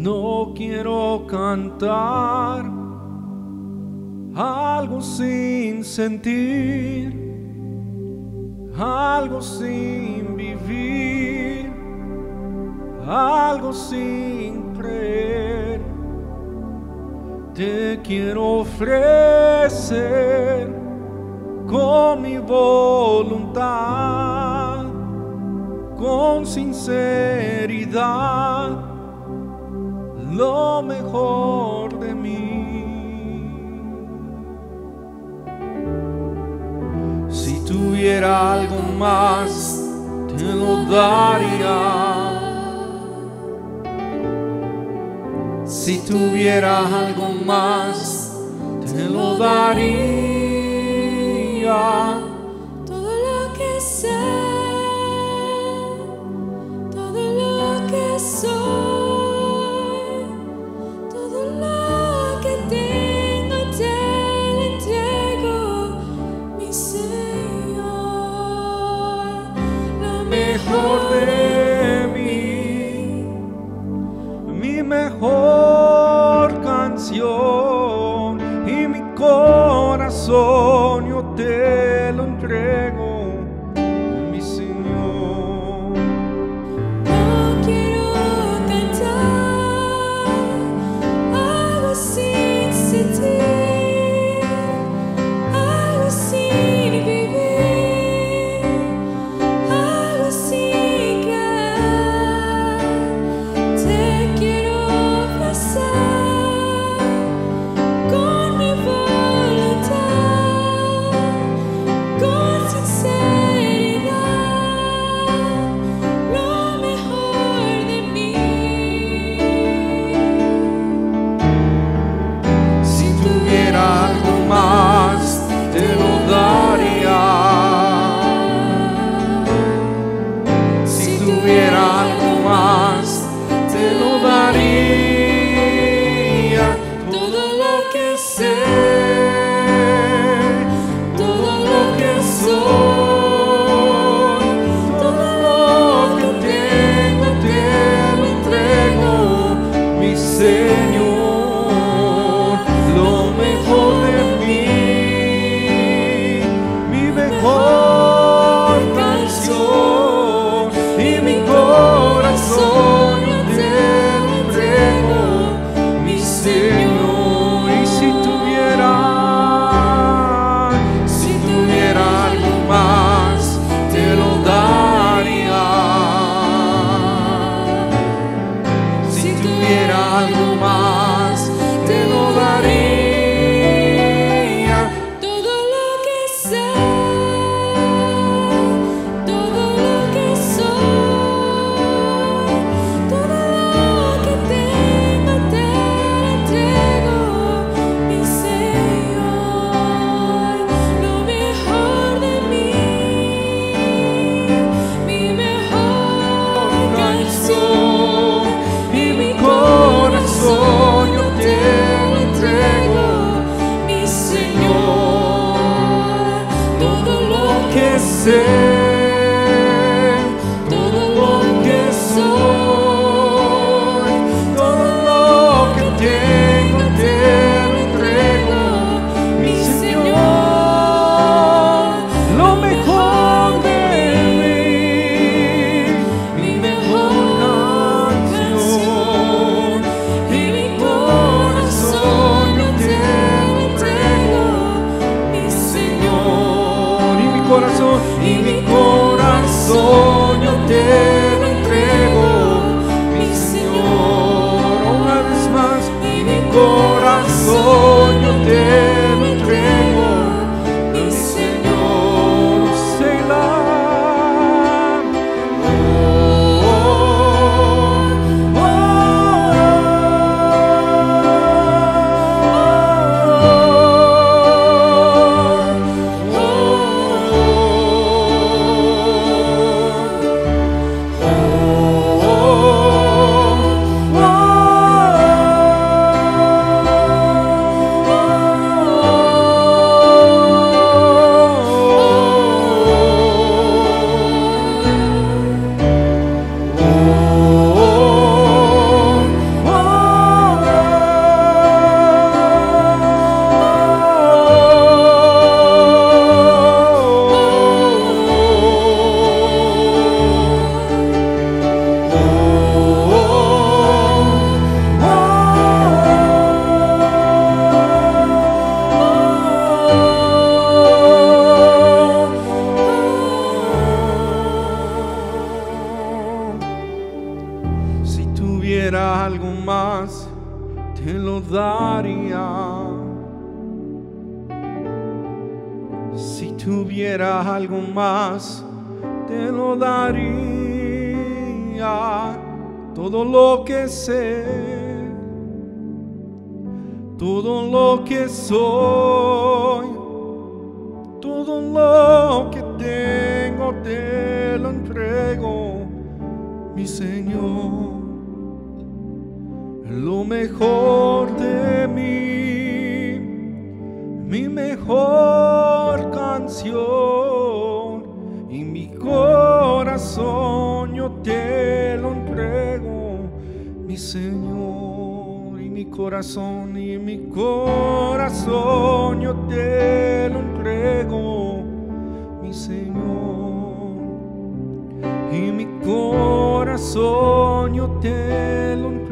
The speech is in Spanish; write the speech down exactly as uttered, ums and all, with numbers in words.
No quiero cantar algo sin sentir, algo sin vivir, algo sin creer. Te quiero ofrecer con mi voluntad, con sinceridad, lo mejor de mí. Si tuviera algo más, te lo daría. Si tuviera algo más, te lo daría. Todo lo que sé, todo lo que soy, todo lo que tengo te lo entrego, mi Señor. Lo Mejor de mí, mi mejor canción y mi corazón yo te lo entrego, mi Señor. No quiero cantar algo sin sentir, algo sin vivir, algo sin creer. Te quiero ofrecer con mi voluntad, con sinceridad, lo mejor de mí. Si tuviera algo más, te lo daría. Si tuviera algo más, te lo daría. Todo lo que sé, todo lo que soy, todo lo que tengo, te lo entrego, mi Señor. Lo mejor de mí, mi mejor canción y mi corazón yo te lo entrego, mi Señor. Y si tuviera, si tuviera algo más, te lo daría. Si tuviera algo más, te lo daría. Todo lo que sé, todo lo que soy, todo lo que tengo te lo entrego, mi Señor. Lo mejor de mí, mi mejor canción Y mi corazón yo te lo entrego, mi Señor. Todo lo que sé, todo lo que soy, todo lo que tengo, te lo entrego, mi Señor. Lo mejor de mí, mi mejor canción y mi corazón yo te lo entrego, mi Señor. y mi corazón y mi corazón tuviera algo más, te lo daría. Si tuviera algo más, te lo daría. Todo lo que sé, todo lo que soy, todo lo que tengo, te lo entrego, mi Señor. Lo mejor de mí, mi mejor canción, y mi corazón yo te lo entrego, mi Señor. Y mi corazón, y mi corazón yo te lo entrego, mi Señor. Y mi corazón yo te lo entrego,